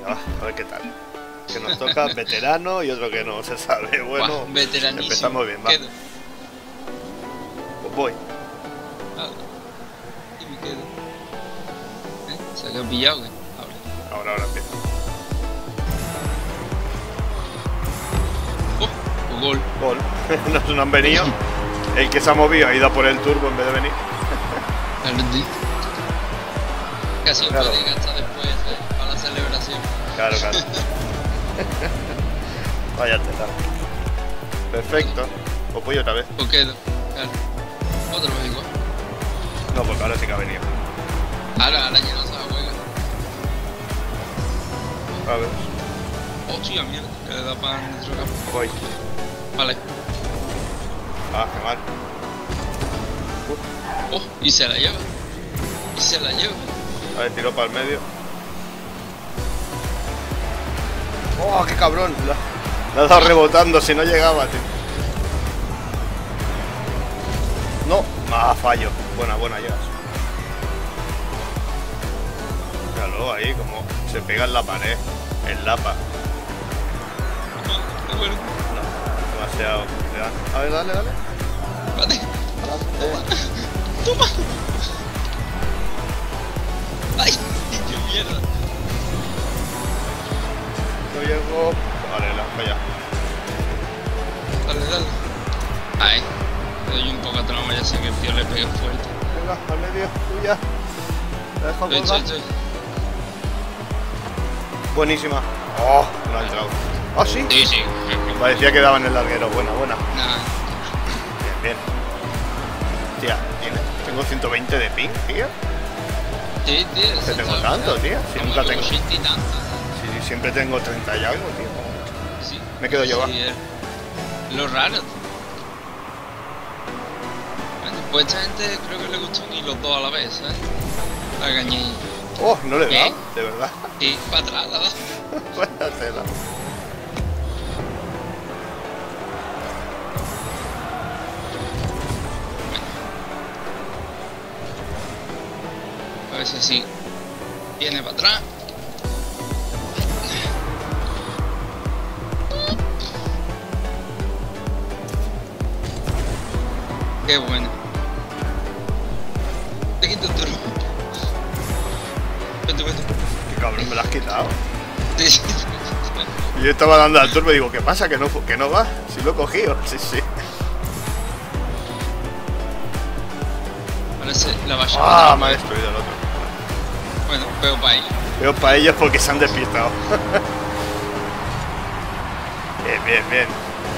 Venga, va, a ver qué tal. Que nos toca veterano y otro que no se sabe. Bueno, veteranísimo. empezamos bien, va. Quedo. Pues voy. Ah, y me quedo. ¿Se ha quedado pillado? ¿Qué? Ahora empiezo. Oh, gol. Gol. No han venido. El que se ha movido ha ido a por el turbo en vez de venir. Casi un Claro. puede hasta después, para la celebración. Claro. Vaya tela. Perfecto. Pues voy otra vez. Pues quedo. Claro. Otro vez igual. No, porque ahora sí que ha venido. Ahora ya no se la juega. A ver, Hostia, mierda. Que le da para nuestro campo. voy. Vale. Ah, qué mal. Oh, y se la lleva. A ver, tiro para el medio. ¡Oh, qué cabrón! Le ha dado rebotando, si no llegaba, tío. No, fallo. Buena, llegas. Míralo ahí, como se pega en la pared. En lapa. Bueno. No, demasiado. A ver, dale. Vale. Toma. Ay, qué mierda. No llego. Vale, la falla. Dale. Ay, le doy un poco a trama, ya sé que el tío le pegue fuerte. Venga, al medio, tuya. La dejo colgar. Estoy. Buenísima. Oh, no ha entrado. ¿Ah, sí? Sí. Parecía que daba en el larguero. Buena. Nada. Bien. Tía, tengo 120 de ping, tío. Sí, tío. ¿Qué tengo tanto, tío? Si nunca tengo. Sí, Siempre tengo 30 y algo, tío. sí. Me quedo yo, va. Lo raro. Bueno, pues esta gente creo que le gustó unir los dos a la vez, ¿sabes? La cañilla. Oh, no le he ¿Qué? dado, de verdad. Y para atrás, la da. Buena tela. A ver si así viene para atrás. Qué bueno. Te quito el turno. Vete. Qué cabrón, me lo has quitado. Sí. Y yo estaba dando al turbo y digo, ¿qué pasa? Que no va. Si lo he cogido. Sí. Parece la valla. Me ha destruido el otro. Bueno, pego para ahí. Veo para ellos porque se han despistado. Bien.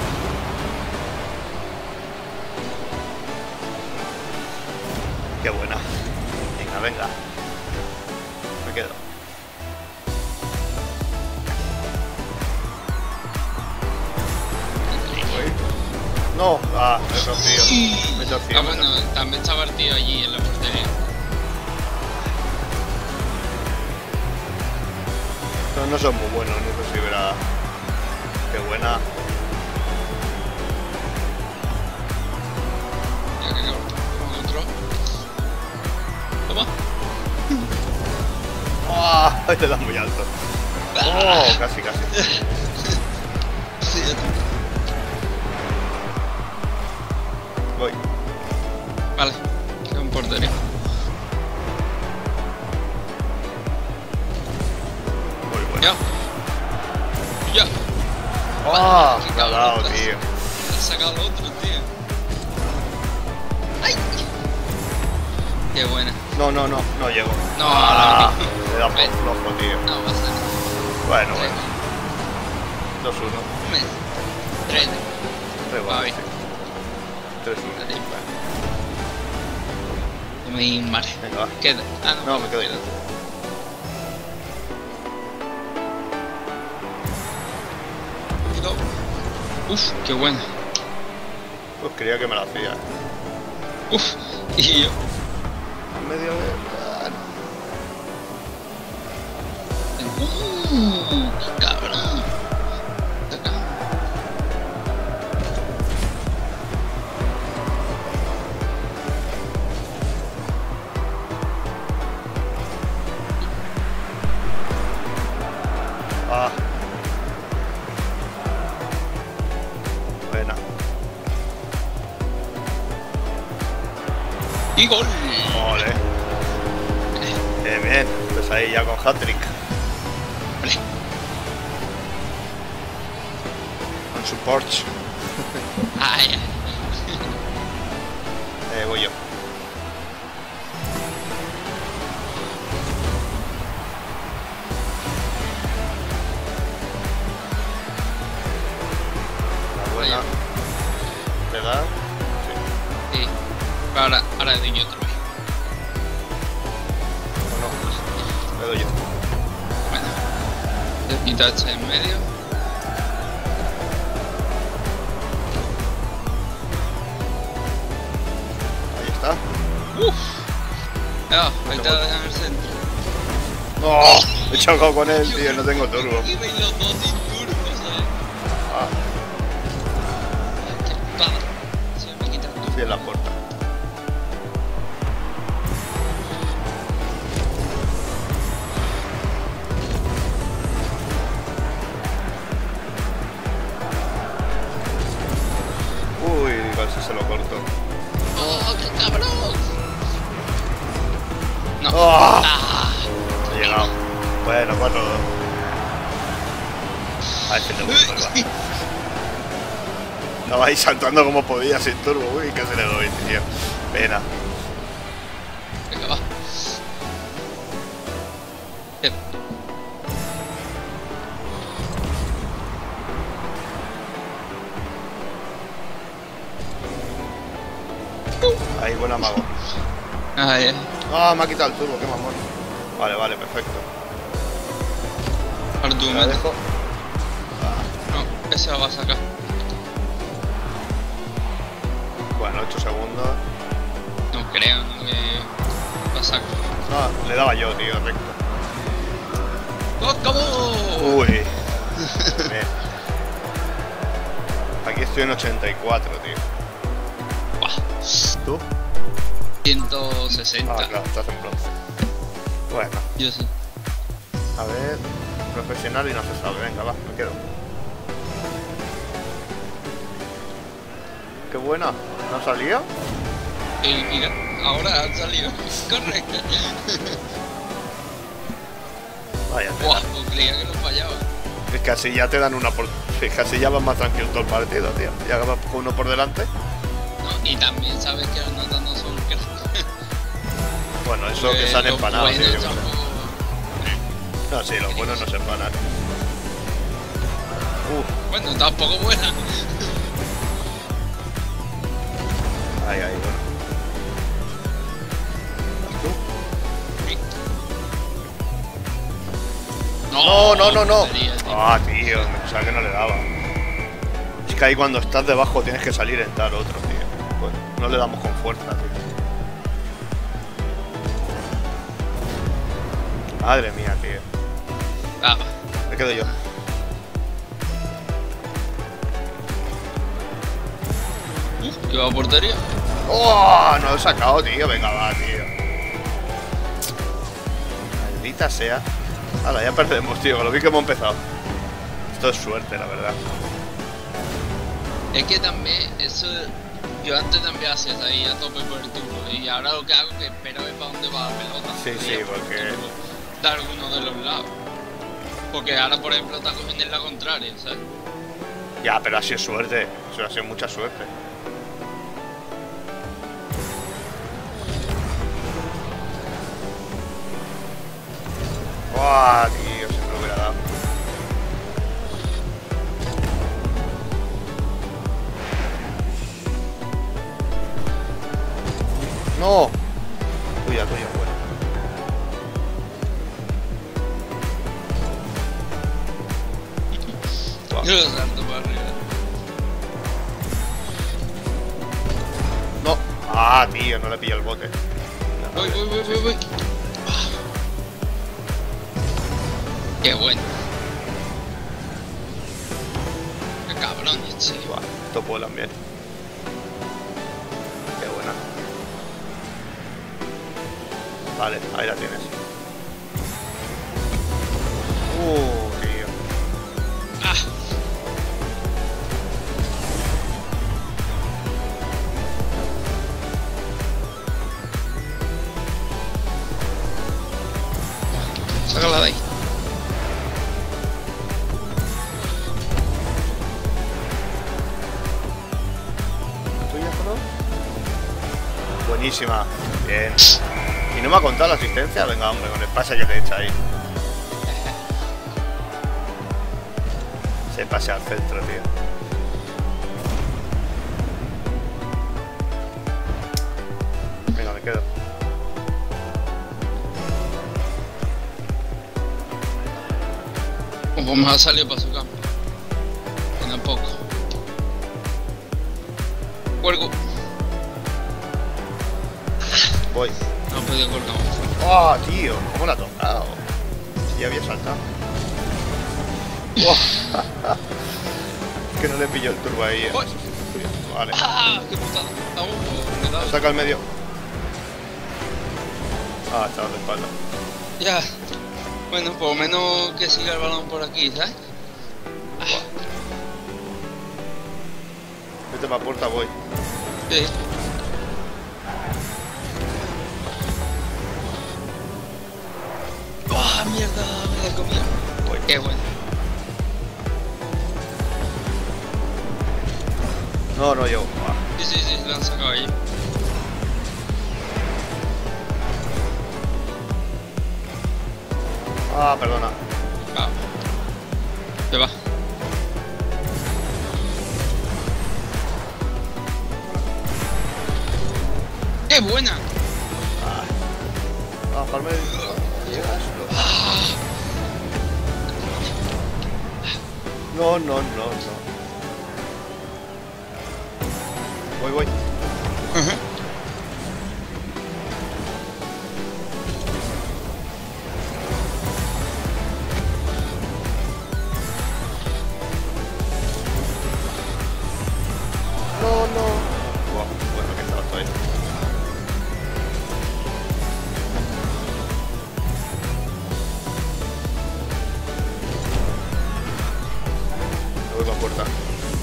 Qué buena. Venga. Me quedo. No, me he torcido. Bueno, también estaba el tío allí en la portería. Estos no son muy buenos, no sé si verá. Qué buena. Ya que cabrón. Otro. Toma. Te das muy alto. Casi. Sí, ya está. Voy. Vale, queda un portería. Muy bueno. Ya. Me ha dado, tío. Ha sacado el otro, tío. ¡Ay! Qué buena. No llego. No, le da por flojo, tío. No pasa nada. Bueno. 2-1. 3. Igual, bien. sí. 3-1. Vale. Venga, va. Queda. No, me quedo yo. Uf, qué buena. Pues creía que me la hacía. Uf, y yo. A medio de... Qué cabrón. Ah. Buena. ¡Y gol! Ole. Bien, bien. Pues ahí ya con hat-trick. Vale. Con su Porsche. Ay, Voy yo. La buena. ¿Le da? sí. Ahora doy yo otra vez. ¿O no? Le doy yo. Bueno. Te quito esta en medio. Ahí está. ¡Uf! Me está en el centro. ¡No! He chocado con él, tío. No tengo turbo. Y veis los dos sin turbo, ¿sabes? Ah, Qué putada. Se me quita el turbo. sí, en la puerta. Uy, casi se lo corto. ¡Oh, qué cabrón! No. ¡Oh! Ah. He llegado. Bueno, 4-2. A ver si te gusta, va. Estaba ahí saltando como podía sin turbo. Uy, casi le doy, tío. Pena. Venga, va. Bien. Ahí, buen amago. Ay, Ah, me ha quitado el turbo, qué mamón. Vale, vale, perfecto. ahora tú La me dejo. No, esa la va a sacar. Bueno, 8 segundos. No creo, no que la saco. No, le daba yo, tío, recto. ¡Oh, acabó! Uy. Bien. Aquí estoy en 84, tío. Buah, ¿Tú? 160. Ah, claro, estás en bronce. Bueno, Yo sé. a ver. Profesional y no se sabe. Venga, va, me quedo. Qué buena. ¿No ha salido? Y mira, ahora han salido. Correcto. Vaya, tela. Buah, pues creía que lo fallaba. Es que así ya te dan una por... Es que así ya vas más tranquilo todo el partido, tío. Ya vas con uno por delante. No, y también sabes que las notas no son cracks. Bueno, eso que se han Los empanado, tío, buenos yo qué sé. tampoco- No, sí, los buenos no se empanan. Bueno, tampoco buena. Ahí, ahí, bueno. ¿Vas tú? No, no, no, no. Tontería, tío. Ah, tío, me pensaba que no le daba. Es que ahí cuando estás debajo tienes que salir en tal otro, tío. Pues no le damos con fuerza, tío. Madre mía, tío. Ah, Me quedo yo. ¿qué va a portería? ¡Oh! No lo he sacado, tío. Venga, va, tío. Maldita sea. Hala, ya perdemos, tío. Con lo bien que hemos empezado. Esto es suerte, la verdad. Es que también eso. Yo antes también hacía ahí a tope por el tubo. Y ahora lo que hago es que espero es para dónde va la pelota. Sí, sí, porque... De alguno de los lados. Porque ahora, por ejemplo, está cogiendo en la contraria, ¿sabes? Ya, pero ha sido suerte. Eso ha sido mucha suerte. ¡Buah, tío! Se me lo hubiera dado. ¡No! Tuya, tuya, bueno. Buah. Yo lo salto para arriba. ¡No! ¡Ah, tío! No le pillé el bote. Voy. Ah. Qué bueno. Qué cabrón, che. Buah, esto vuelan bien. Qué buena. Vale, ahí la tienes. Tío. Buenísima. Bien. ¿Y no me ha contado la asistencia? Venga, hombre, con el pase que te echa ahí. Se pase al centro, tío. Venga, me quedo. Pues me ha salido para su campo. Tampoco. Cuelgo. Voy. No he podido colgar. ¡Oh, tío! ¿Cómo la ha tocado? Si ya había saltado. ¡Oh! Es que no le pilló el turbo ahí. Vale. ¡Ah! ¡Qué putada! Vamos, me da. Saca al medio. Ah, estaba de espalda. Ya. Bueno, por lo menos que siga el balón por aquí, ¿sabes? Vete para puerta, voy. Sí. ¡Ah, mierda! Me la comí. Voy. Qué bueno. No, no llego. Sí, lo han sacado ahí. Ah, perdona. Va. Se va. ¡Qué buena! Ah, palme. ¿Llegas? No, no, no, no. Voy. No, no. Buah, bueno, que estaba ahí. Me voy para puerta.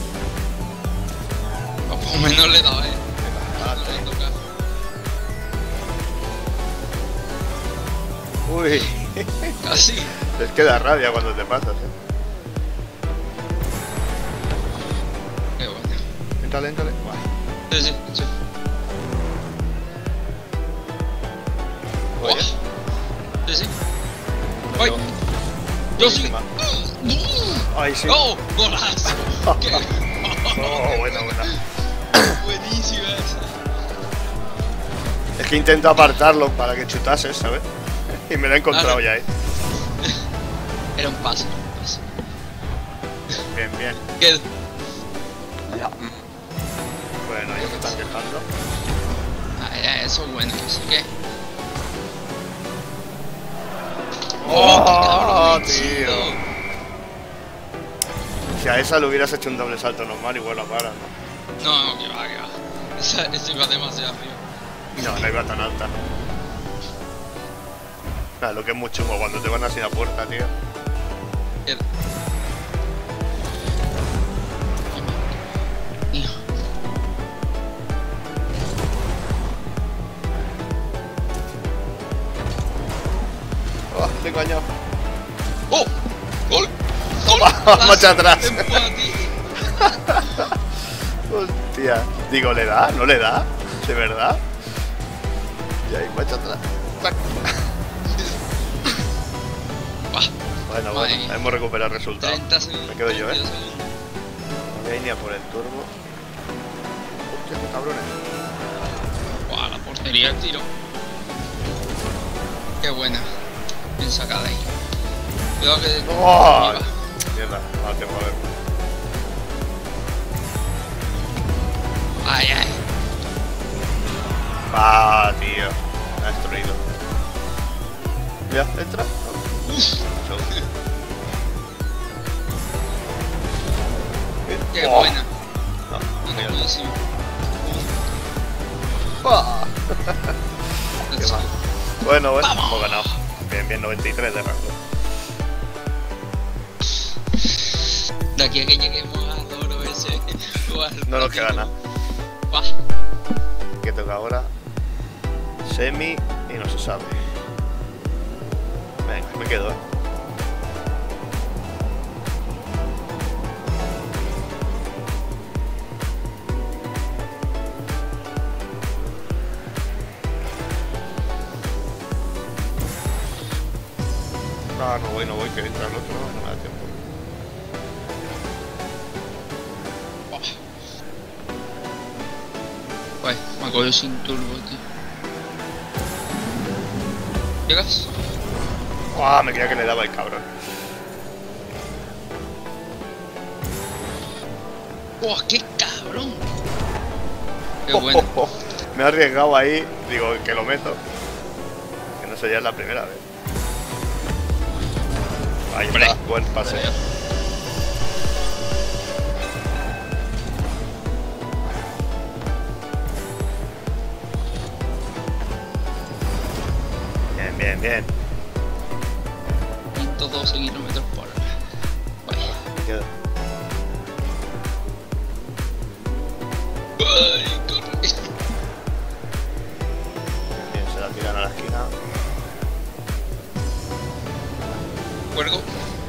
O por lo menos le he dado, Venga, No le he tocado. Uy. Casi. Es que da rabia cuando te pasas, Qué bueno. Éntrale. Buah. Sí. Voy, Sí. ¡Voy! ¡Yo sí! Buenísima. Ay, sí. ¡Oh! ¡Golazo! ¡Qué! Oh, buena. Buenísima esa. Es que intento apartarlo para que chutase, ¿sabes? Y me lo he encontrado ya, Era un paso. Bien. ¿Qué? Bueno, ellos me están quejando. Eso es bueno, así que. ¡Oh, qué cabrón, tío! Si a esa le hubieras hecho un doble salto normal, igual la para, ¿no? No, que va. Esa iba demasiado arriba. No iba tan alta. Nada, lo que es muy chungo cuando te van así a puerta, tío. Oh, te he engañado. ¡Oh! ¡Gol! Toma, marcha atrás. Empate. Hostia. Digo, ¿le da? ¿No le da? ¿De verdad? Y ahí, marcha atrás. Bueno, Madre. hemos recuperado el resultado. 30 segundos. Me quedo yo, 32 segundos. Voy a ir a por el turbo. Hostia, qué cabrones. Buah, la portería el tiro. Qué buena. Bien sacada ahí. Cuidado que. ¡Oh! Arriba. Mierda, ahora tengo a ver. Ay. Ah, tío. Me ha destruido. Ya, entra. Qué Oh. buena. No, mierda. Buenísimo. Ah. Let's go. Bueno, ¡Vamos! hemos ganado. Bien, 93 de rango. De aquí a que lleguemos al oro ese. No nos queda nada. Buah. Que toca ahora semi y no se sabe. Venga, me quedo, no voy, que entra el otro, no me da tiempo. Pues, me ha cogido sin turbo, tío. ¿Llegas? ¡Guau! Me creía que le daba el cabrón. ¡Oh, qué cabrón! Qué bueno. Me he arriesgado ahí, digo que lo meto. Que no sé, ya es la primera vez. Ahí está, buen pase. Bien, bien, bien. 112 kilómetros por hora. Vaya. Me quedo. Ay, corre. Bien, se la tiran a la esquina. Cuergo.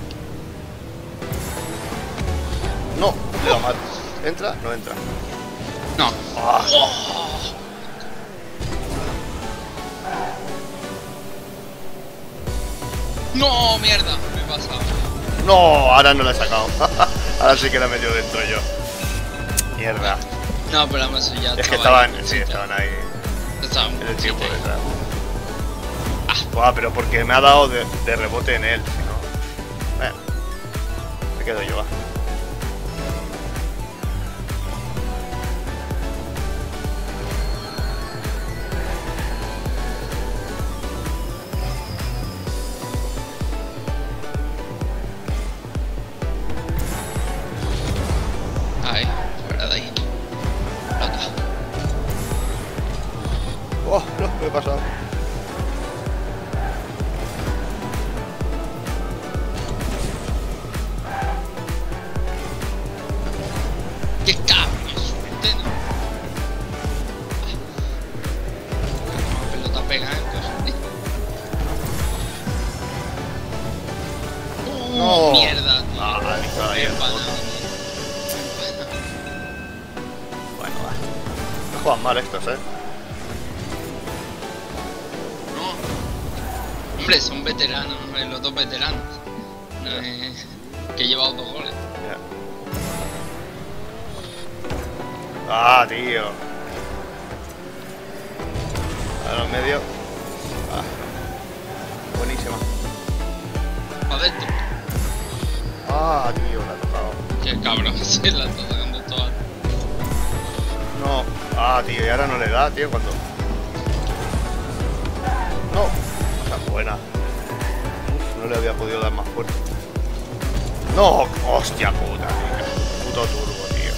No, le da mal. ¿Entra? No entra. No. ¡Ah! No, mierda. Me he pasado. No, ahora no la he sacado. Ahora sí que la he metido dentro yo. Mierda. No, pero además ya Es que estaba estaban, ahí. sí, estaban ahí Estaban en el tiempo sí, detrás. Buah, pero porque me ha dado de rebote en él, si no. Bueno, me quedo yo, va. Ahí, fuera de ahí. Plata. Oh, no, me he pasado. ¡Qué cabrón es suerte, no! La pelota pega en cosas, tío. No. Mierda, tío. Ah, estaba ahí el Empanado, fondo. tío. Bueno, va. No juegan mal estos, No. Hombre, son veteranos, los dos veteranos. No es que he llevado 2 goles. Ya. Ah, tío. A los medios. Ah. Buenísima. Adentro. Ah, tío, la ha tocado. Qué cabrón, se la está sacando toda. No. Ah, tío, y ahora no le da, tío, cuando. No. Está buena. Uf, no le había podido dar más fuerte. No, hostia puta, tío. Puto turbo, tío.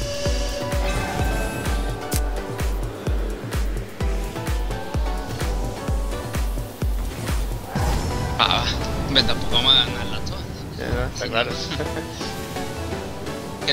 Va. Hombre, tampoco vamos a ganarla todas. Está claro. Que-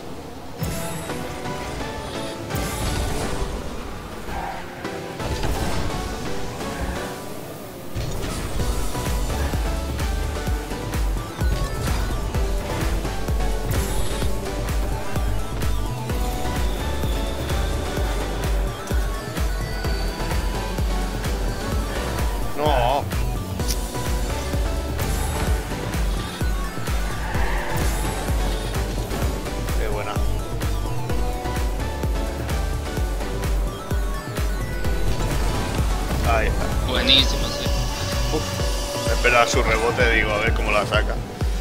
No. Qué buena. Ahí está. Buenísimo, sí. Uf. Espera su rebote, digo, a ver cómo la saca.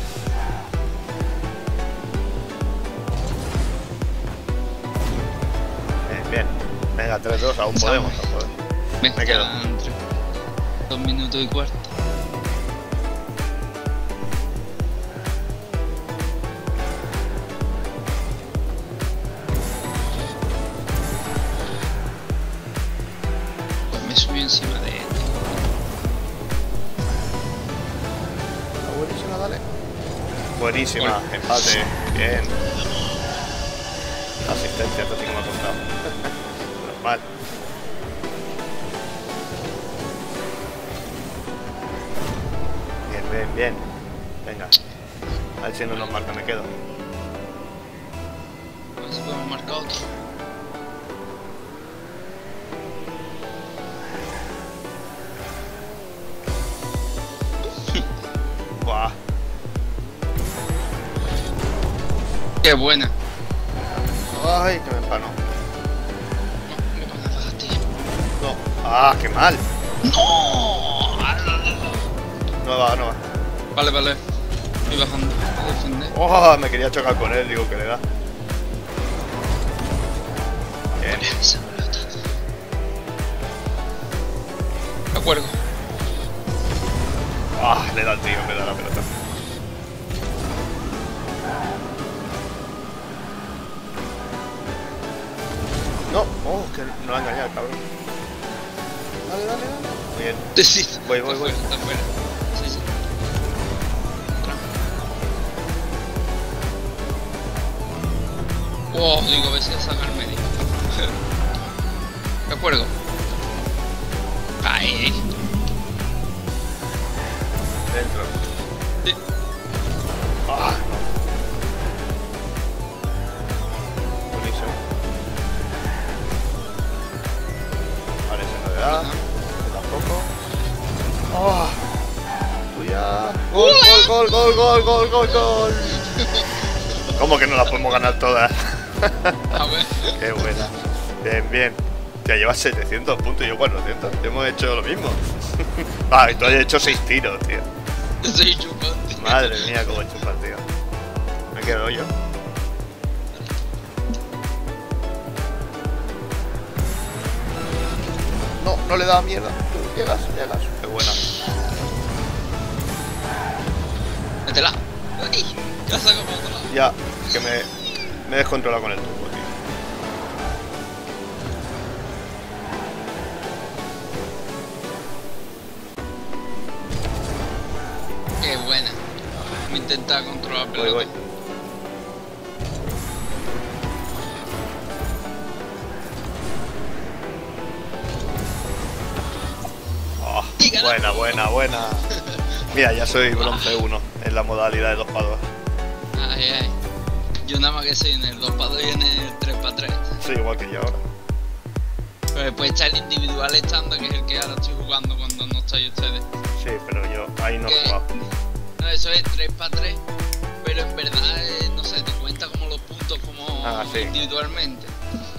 Bien, bien. Venga, 3-2, aún podemos, aún podemos. Me quedo. quedan 2 minutos y cuarto. Pues me subí encima de él. Está buenísima, dale. Buenísima, empate. Bien. Asistencia, esto sí que me ha costado. Normal. Bien, bien, bien. Venga. A ver si no nos marca, me quedo. A ver si podemos marcar otro. Qué buena. Ay, que me empanó. No, me van a bajar, tío. No. Ah, qué mal. ¡No! No va, no va. Vale, vale. Estoy bajando a defender. Oh, me quería chocar con él, digo que le da. Bien. Esa pelota. Me acuerdo. Ah, le da el tío, me da la pelota. No, oh, que no lo ha engañado, cabrón. Dale, dale, dale. Muy bien. Sí, Voy. Está fuera. Sí, sí. Oh, digo, a ver si saca el medio. Me acuerdo. Ahí. Dentro. Sí. Ah, no. Buenísimo. Vale, se no le da. Tampoco. ¡Oh! ¡Tuya! ¡Gol! ¿Cómo que no las podemos ganar todas? A ver. ¡Qué buena! Bien. Ya llevas 700 puntos y yo 400. Hemos hecho lo mismo. Ah, y tú has hecho 6 tiros, tío. Soy chupante. Madre mía, cómo he hecho partido. Me quedo yo. No le da mierda. Llegas. Qué buena. Métela. Ay, que la saco por otro lado. Ya, que me he descontrolado con el turbo, tío. Qué buena. Me intenta controlar Voy. pelota. Oh, Dígala. buena. Mira, ya soy bronce 1 en la modalidad de 2x2. Ay. Yo nada más que soy en el 2x2 y en el 3x3. Sí, igual que yo ahora. Pero después está el individual estándar, que es el que ahora estoy jugando cuando no estáis ustedes. Sí, pero yo ahí no he ¿Qué? jugado. No, eso es 3x3, pero en verdad, no sé, te cuenta como los puntos como Ah, sí. individualmente.